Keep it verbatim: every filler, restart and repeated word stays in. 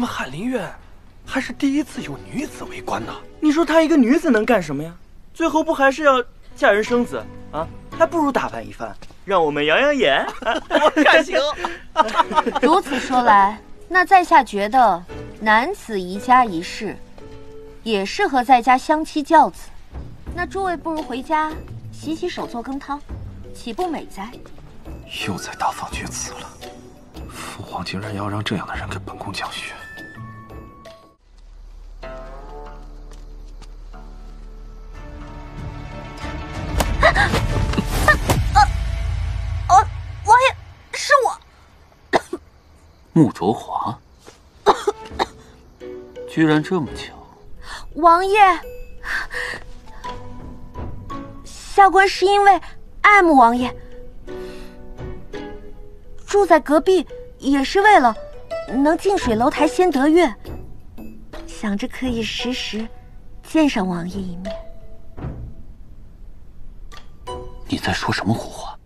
们翰林院还是第一次有女子为官呢。 你说她一个女子能干什么呀？最后不还是要嫁人生子啊？还不如打扮一番，让我们养养眼。 我看行。 如此说来，那在下觉得男子宜家宜室，也适合在家相妻教子。那诸位不如回家洗洗手，做羹汤，岂不美哉？ 又在大放厥词了。父皇竟然要让这样的人给本宫讲学。 哦，王爷，是我。 穆卓华，居然这么巧！ 王爷，下官是因为爱慕王爷，住在隔壁也是为了能近水楼台先得月，想着可以时时见上王爷一面。 你在说什么胡话？